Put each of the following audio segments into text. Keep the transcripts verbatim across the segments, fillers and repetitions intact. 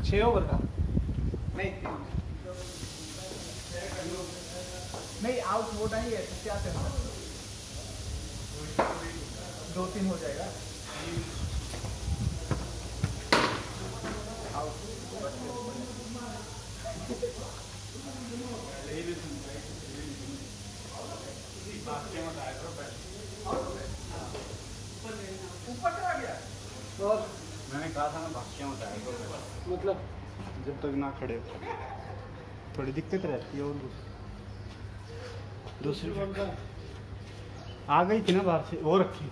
छः ओवर का नहीं नहीं आउट वो नहीं है क्या करना दो तीन हो जाएगा आउट ऊपर चला गया और मैंने कहा था ना भाग्य मत आएगा मतलब जब तक ना खड़े हो थोड़ी दिक्कत रहती है। और दूसरी आ गई थी ना बाहर से वो रखी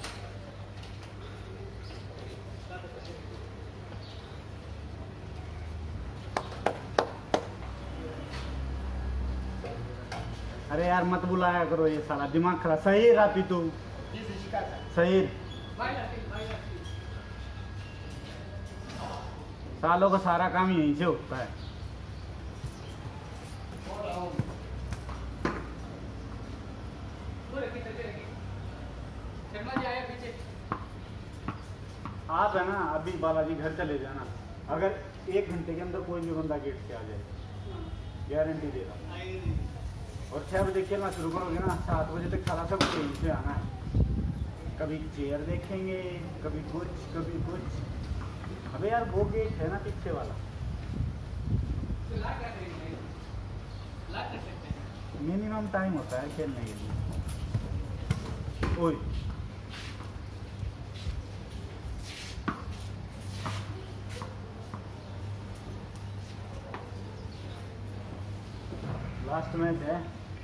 अरे यार मत बुलाया करो ये साला दिमाग खराब। सही राती तू सही सालों का सारा काम यहीं से होता है। आप है ना अभी बालाजी घर चले जाना, अगर एक घंटे के अंदर कोई भी बंदा गेट से आ जाए गारंटी दे रहा हूँ। और छः बजे खेलना शुरू करोगे ना सात बजे तक सारा सब यहीं से आना है। कभी चेयर देखेंगे कभी कुछ कभी कुछ। अबे यार वो गेट है ना पीछे वाला मिनिमम टाइम होता है खेलने के लिए। ओए लास्ट मैच है।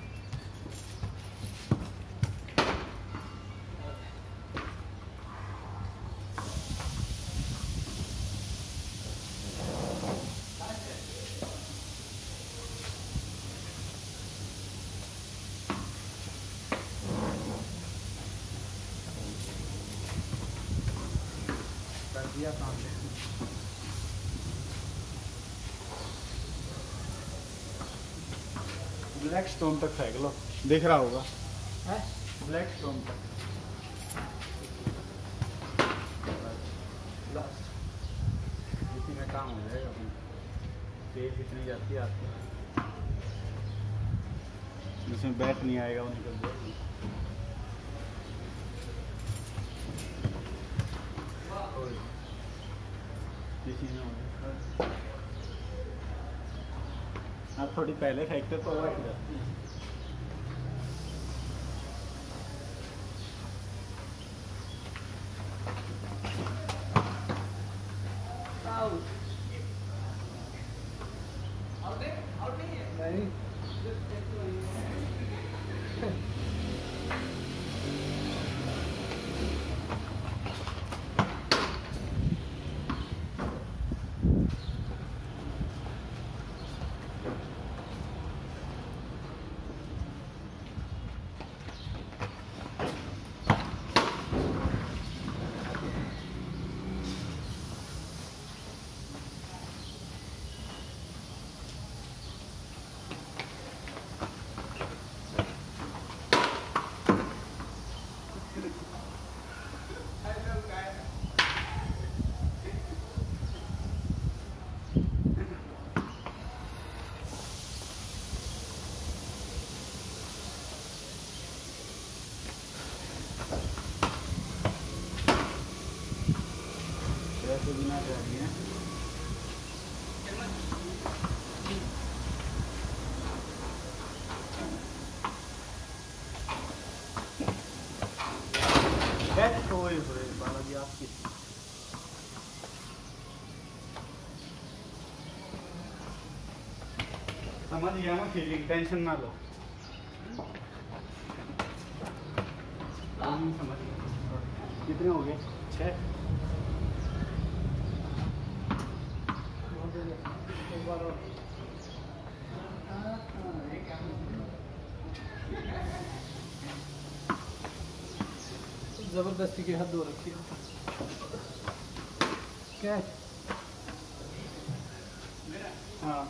कर दिया काम ब्लैक स्टोन तक फेंक लो, देख रहा होगा है ब्लैक स्टोन तक। इसी में काम हो जाएगा। तेज इतनी जाती है आपकी जिसमें बैट नहीं आएगा वो निकल जाएगी। किसी में आप थोड़ी पहले फेंकते तो वो रख जाती है। ऐसे बिना चाहिए बैठ हुए हुए बालाजी आपकी समझ गया ना फीलिंग, टेंशन ना लो। समझ कितने हो गए? छः। जबरदस्ती की हद हो रखी है क्या? हाँ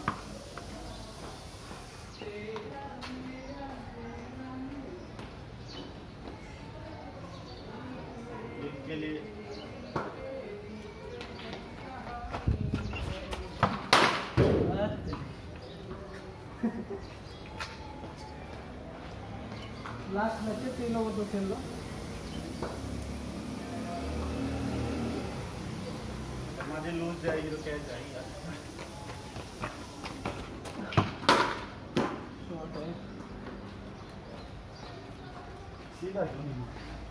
के लिए लास्ट मैच है, तीन ओवर तो खेल लो। हमारी लूज जाएगी तो कैच जाएगी। सीधा क्यों नहीं?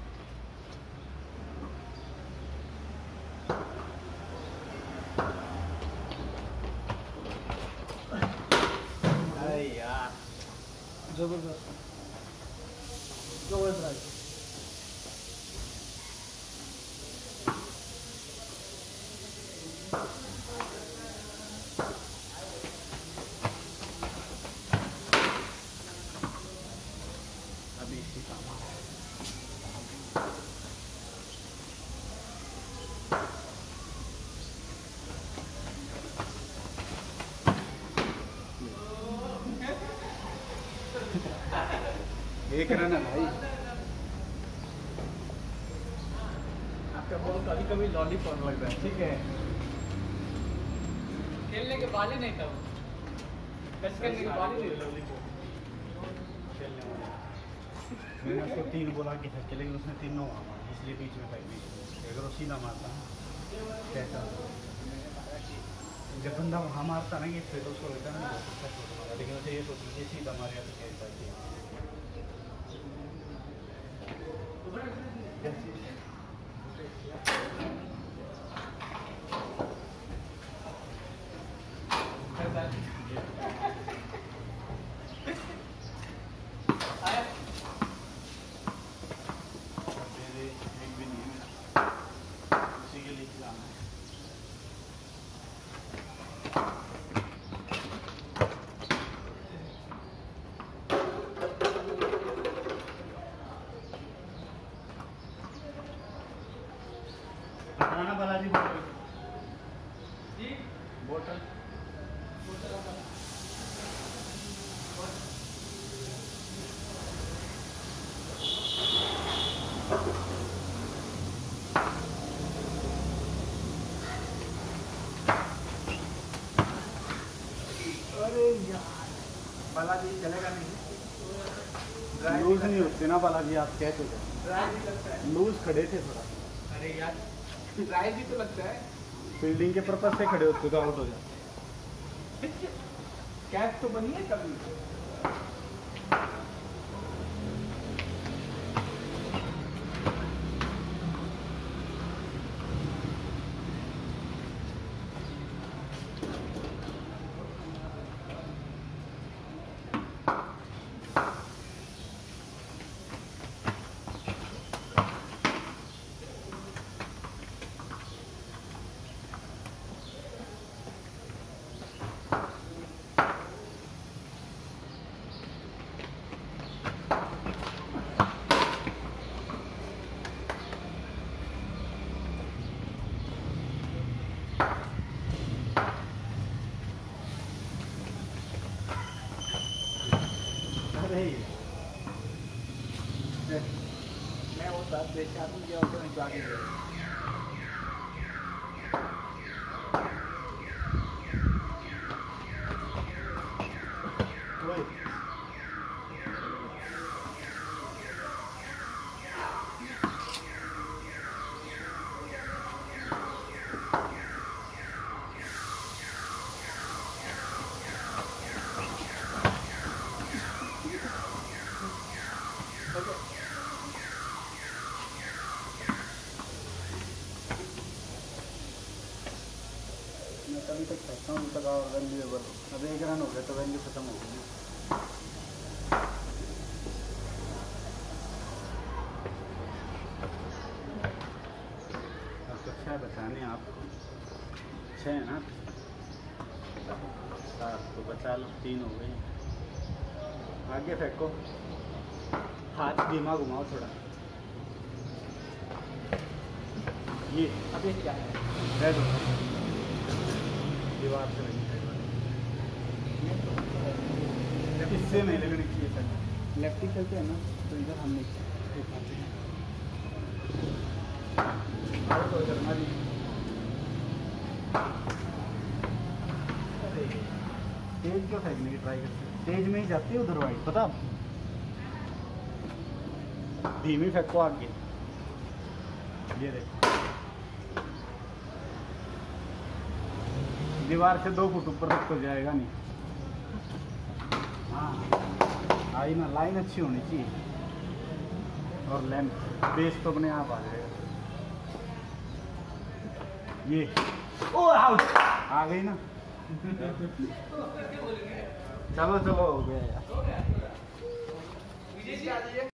अरे यार जबरदस्त जबरदस्त। अभी इसी काम एक रन है भाई। आपका बॉल कभी कभी लॉलीपॉप लग रहा है, ठीक है। खेलने के बाद ही नहीं था वो, टच करने के बाद ही नहीं लॉलीपॉप खेलने वाला। मैंने उसको तीन बोला कि छक्के, लेकिन उसने तीनों मारा, इसलिए बीच में फेंक दी। अगर वो सीधा मारता कैसा, जब बंदा वहाँ मारता ना कि फिर तो उसको लगता ना अच्छा शॉट मारा, लेकिन उसे ये सोच लीजिए सीधा मारेगा तो कैसा चाहिए। राणा बालाजी बोतल जी बोतल अरे यार बालाजी चलेगा नहीं, लूज नहीं होते ना बालाजी, आप कैच हो जाए। ड्राई भी लगता है। लूज खड़े थे थोड़ा, अरे यार ड्राई भी तो लगता है। फील्डिंग के पर्पज से खड़े होते तो आउट हो जाते। कैच तो बनी है कभी। मैं वो साथ देख के आदमी गया तो नहीं आगे गया। मैं तभी तक कहता हूँ तक और वैल्यूएबल। अब एक रन हो गया तो वैल्यू खत्म हो गई। अब तो छः बचाने आपको, छः है ना, सात तो बचा लो, तीन हो गई। आगे फेंको, हाथ धीमा घुमाओ थोड़ा। ये अभी क्या है? रेड हो दीवार से लगी इससे नहीं लगनी चाहिए सर। लेफ्टी खेलते हैं ना तो इधर हम नहीं पाते हैं। आउट हो इधर हमारी। तेज क्यों फेंकने की ट्राई करते हैं? तेज में ही जाती है उधर वाइट, पता धीमी फेंको आगे, ये देखो दीवार से दो फुट ऊपर तक तो जाएगा नहीं। हाँ आई ना, लाइन अच्छी होनी चाहिए और लेंथ, बेस तो अपने आप आ जाएगा। ये ओ आउट आ गई ना। चलो चलो हो गया यार।